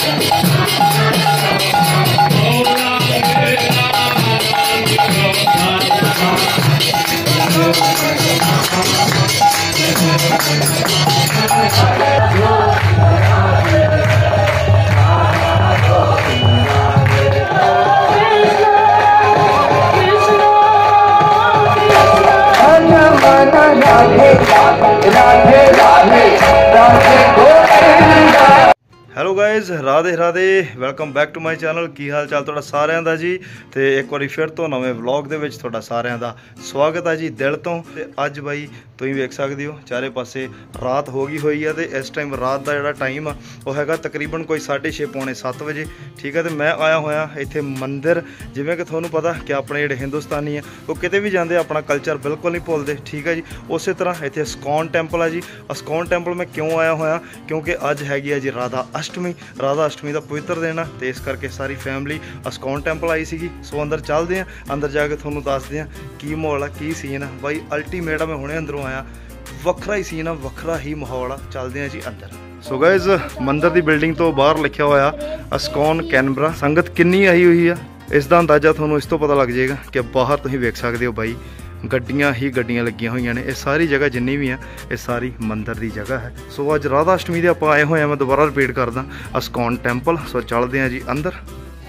Hello guys, Radhe Radhe, welcome back to my channel. की हाल चाल तुहाडा सारिਆਂ ਦਾ जी। तो एक बार फिर तो नवे व्लॉग ਦੇ ਵਿੱਚ ਤੁਹਾਡਾ ਸਾਰਿਆਂ ਦਾ स्वागत है जी दिल तो। अज बाई तुम वेख सकते हो चारे पासे रात हो गई हुई है। तो इस टाइम रात का जोड़ा टाइम आ वो है तकरीबन कोई 6:30 पौने 7 बजे। ठीक है, तो मैं आया होया इत्थे मंदिर। जिवें कि तुहानूं पता कि अपने जोड़े हिंदुस्तानी है वो किते भी जाते अपना कल्चर बिल्कुल नहीं भुलते। ठीक है जी, उस तरह इत्थे इस्कॉन टैंपल है जी। इस्कॉन टैंपल मैं क्यों आया होया क्योंकि अज हैगी है जी राधा अष्टमी। राधा अष्टमी का पवित्र दिन है, तो इस करके सारी फैमिली इस्कॉन टैंपल आई सी। सो अंदर चलते हैं, अंदर जाके तुहानूं दसदे हैं की माहौल है, की सीन है। बाई अल्टीमेट मैं हुणे अंदरों आया, वखरा ही सीन है, वखरा ही माहौल है। चलते हैं जी अंदर। सो गाइज, मंदिर की बिल्डिंग तो बाहर लिखा होया इस्कॉन कैनबरा। संगत किन्नी आई हुई है इसका अंदाजा थोनों इस तो पता लग जाएगा कि बाहर तुम वेख सकते हो बाई गड्डियां ही गड्डियां लगियां हुई ने। ये सारी जगह जिन्नी भी है ये सारी मंदिर की जगह है। सो अज राधा अष्टमी के आप आए हुए हैं, मैं दोबारा रिपीट करदा इस्कॉन टैंपल। सो चलते हैं जी अंदर।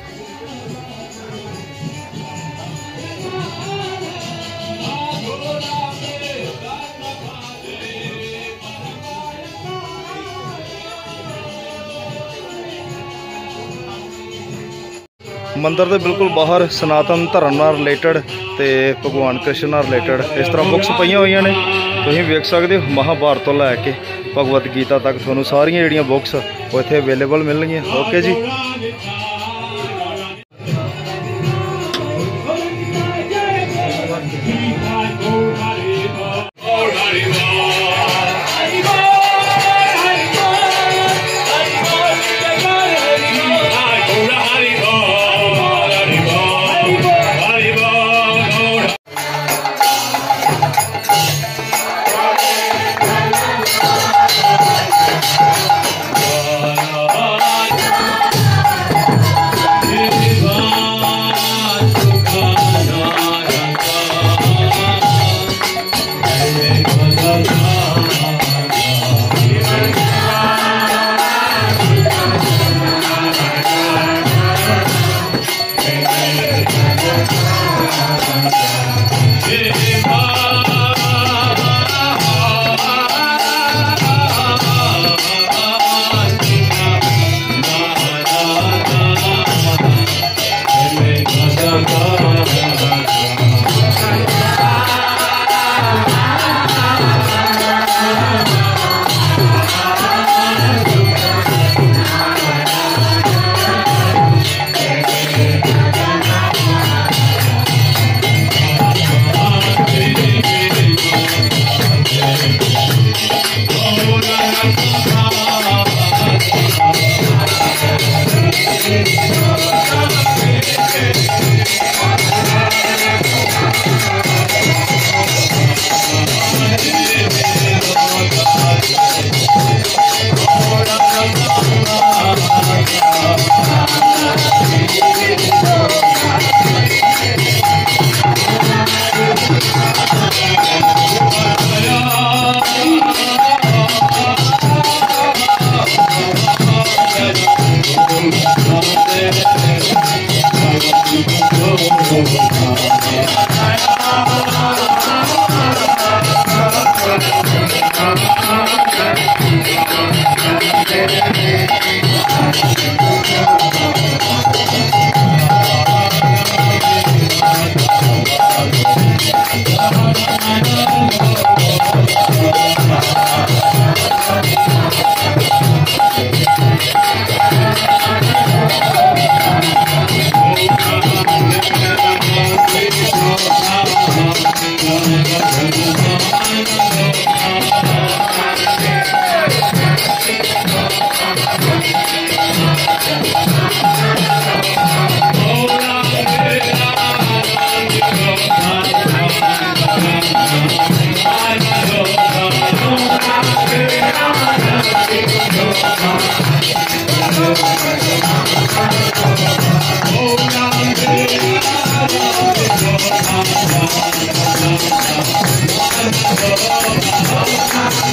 मंदिर के बिल्कुल बाहर सनातन धर्म नाल रिलेटेड तो भगवान कृष्ण नाल रिलेटेड इस तरह बुक्स पईयां हुई ने। तुसीं वेख सकते हो महाभारत तो लैके भगवत गीता तक तुहानूं सारियां जिहड़ियां बुक्स वो इत्थे अवेलेबल मिलणगियां। Okay ji.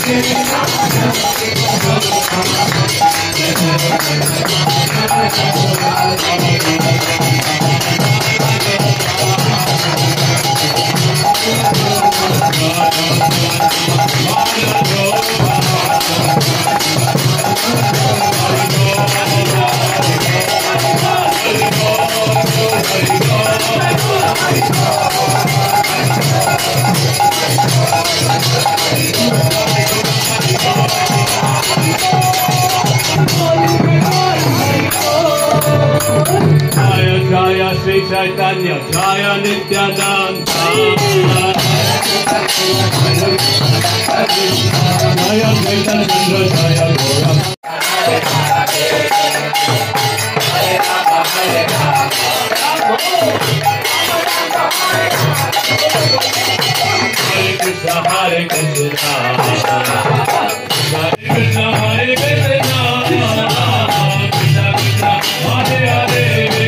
Jaya Sri Chaitanya Jaya Nityananda Jaya Chaitanya Jaya Gaura Hare Krishna Hare Krishna Hare Krishna Hare Krishna Krishna Krishna Hare Hare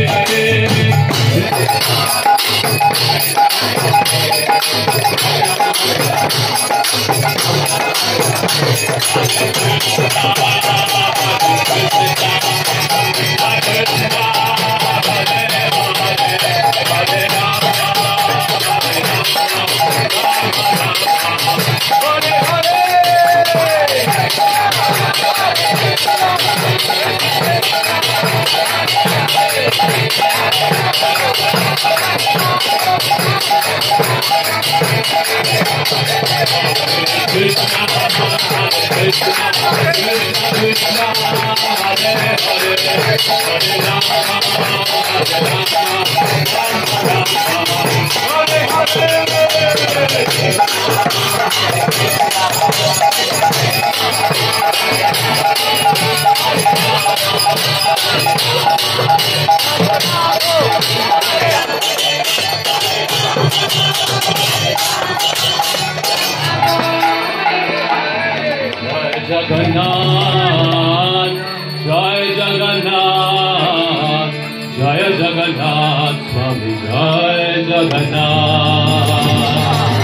Jagannath, Jai Jagannath, Jai Jagannath, Swami Jai Jagannath.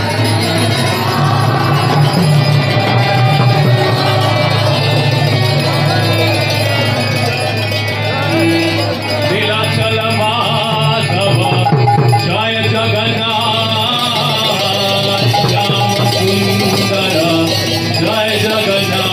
Nilachala Madhava, Jai Jagannath, Shama Sundara, Jai Jagannath.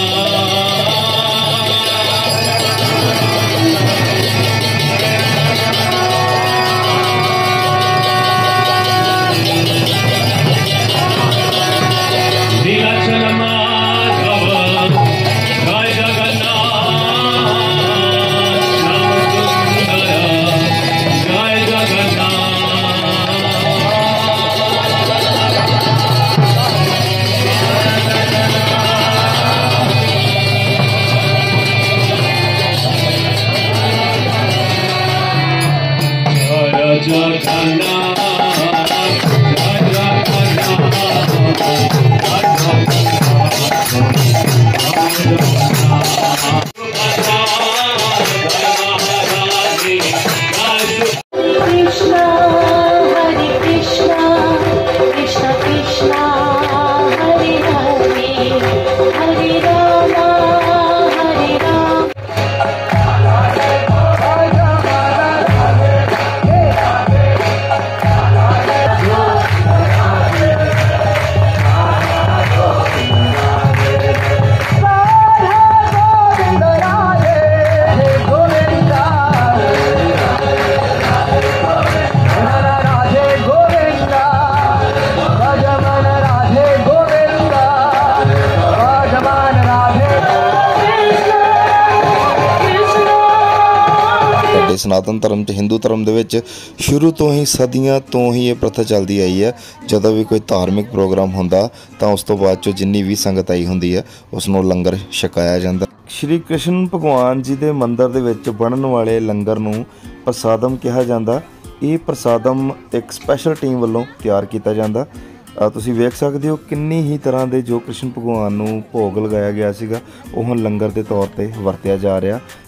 Sanatan Dharma च हिंदू धर्म दे विच शुरू तो ही सदियां तो ही ये प्रथा चलती आई है। जदों भी कोई धार्मिक प्रोग्राम होंदा तां उस तो बाद चो जिन्नी भी संगत आई होंदी है उसनों लंगर छकाया जांदा। श्री कृष्ण भगवान जी दे मंदिर दे विच बनन वाले लंगर नूं प्रसादम कहा जांदा। ये प्रसादम एक स्पैशल टीम वालों तैयार किया जाता। तुसीं वेख सकते हो किन्नी ही तरह के जो कृष्ण भगवान नूं भोग लगाया गया सीगा ओह लंगर के तौर पर वरत्या जा रहा।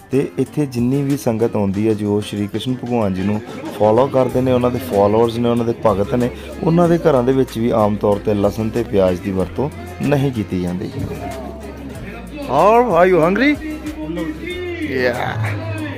ਤੇ ਇੱਥੇ ਜਿੰਨੀ ਵੀ ਸੰਗਤ ਆਉਂਦੀ ਹੈ ਜੋ ਸ਼੍ਰੀ ਕ੍ਰਿਸ਼ਨ ਭਗਵਾਨ ਜੀ ਨੂੰ ਫੋਲੋ ਕਰਦੇ ਨੇ, ਉਹਨਾਂ ਦੇ ਫੋਲੋਅਰਸ ਨੇ, ਉਹਨਾਂ ਦੇ ਭਗਤ ਨੇ, ਉਹਨਾਂ ਦੇ ਘਰਾਂ ਦੇ ਵਿੱਚ ਵੀ ਆਮ ਤੌਰ ਤੇ ਲਸਣ ਤੇ ਪਿਆਜ਼ ਦੀ ਵਰਤੋਂ ਨਹੀਂ ਕੀਤੀ ਜਾਂਦੀ। Are you hungry? Yeah.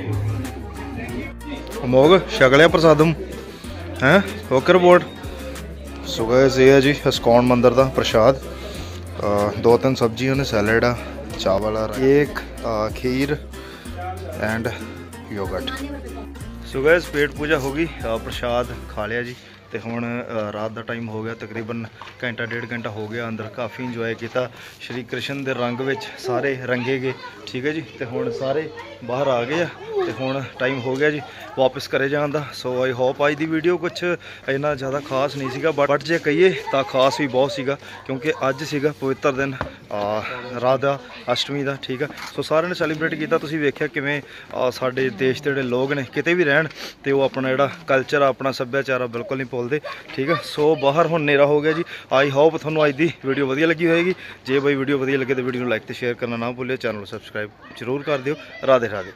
ਮੋਗ ਛਕ ਲਿਆ ਪ੍ਰਸਾਦਮ ਹੈ ਓਕੇ ਰਿਪੋਰਟ। ਸੋ ਗਾਇਸ ਇਹ ਹੈ ਜੀ ਇਸਕੌਨ ਮੰਦਿਰ ਦਾ ਪ੍ਰਸ਼ਾਦ। 2-3 ਸਬਜ਼ੀਆਂ ਨੇ, ਸੈਲਡ ਆ, ਚਾਵਲ ਆ, ਕੇਕ, ਖੀਰ ਐਂਡ ਯੋਗਰਟ। ਸੋ ਗਾਇਸ ਪੇਟ ਪੂਜਾ ਹੋ ਗਈ, ਪ੍ਰਸ਼ਾਦ ਖਾ ਲਿਆ ਜੀ। ਤੇ ਹੁਣ ਰਾਤ ਦਾ ਟਾਈਮ ਹੋ ਗਿਆ, ਤਕਰੀਬਨ ਘੰਟਾ 1.5 ਘੰਟਾ ਹੋ ਗਿਆ। ਅੰਦਰ ਕਾਫੀ ਇੰਜੋਏ ਕੀਤਾ, ਸ਼੍ਰੀ ਕ੍ਰਿਸ਼ਨ ਦੇ ਰੰਗ ਵਿੱਚ ਸਾਰੇ ਰੰਗੇ ਗਏ, ਠੀਕ ਹੈ ਜੀ। ਤੇ ਹੁਣ ਸਾਰੇ ਬਾਹਰ ਆ ਗਏ ਆ ਤੇ ਹੁਣ ਟਾਈਮ ਹੋ ਗਿਆ ਜੀ ਵਾਪਸ ਘਰੇ ਜਾਣ ਦਾ। ਸੋ ਆਈ ਹੋਪ ਅੱਜ ਦੀ ਵੀਡੀਓ ਕੁਛ ਇੰਨਾ ਜ਼ਿਆਦਾ ਖਾਸ ਨਹੀਂ ਸੀਗਾ, ਬਟ ਜੇ ਕਹੀਏ ਤਾਂ ਖਾਸ ਵੀ ਬਹੁਤ ਸੀਗਾ ਕਿਉਂਕਿ ਅੱਜ ਸੀਗਾ ਪਵਿੱਤਰ ਦਿਨ ਰਾਧਾ ਅਸ਼ਟਮੀ ਦਾ, ਠੀਕ ਆ। ਸੋ ਸਾਰਿਆਂ ਨੇ ਸੈਲੀਬ੍ਰੇਟ ਕੀਤਾ। ਤੁਸੀਂ ਵੇਖਿਆ ਕਿਵੇਂ ਸਾਡੇ ਦੇਸ਼ ਦੇ ਜਿਹੜੇ ਲੋਕ ਨੇ ਕਿਤੇ ਵੀ ਰਹਿਣ ਤੇ ਉਹ ਆਪਣਾ ਜਿਹੜਾ ਕਲਚਰ ਆ, ਆਪਣਾ ਸੱਭਿਆਚਾਰ ਆ, ਬਿਲਕੁਲ ਨਹੀਂ ਭੁੱਲਦੇ, ਠੀਕ ਆ। ਸੋ ਬਾਹਰ ਹੁਣ ਹਨੇਰਾ ਹੋ ਗਿਆ ਜੀ। ਆਈ ਹੋਪ ਤੁਹਾਨੂੰ ਅੱਜ ਦੀ ਵੀਡੀਓ ਵਧੀਆ ਲੱਗੀ ਹੋਏਗੀ। ਜੇ ਬਾਈ ਵੀਡੀਓ ਵਧੀਆ ਲੱਗੇ ਤਾਂ ਵੀਡੀਓ ਨੂੰ ਲਾਈਕ ਤੇ ਸ਼ੇਅਰ ਕਰਨਾ ਨਾ ਭੁੱਲਿਓ, ਚੈਨਲ ਨੂੰ ਸਬਸਕ੍ਰਾਈਬ ਜ਼ਰੂਰ ਕਰ ਦਿਓ। ਰਾਧੇ ਰਾਧੇ।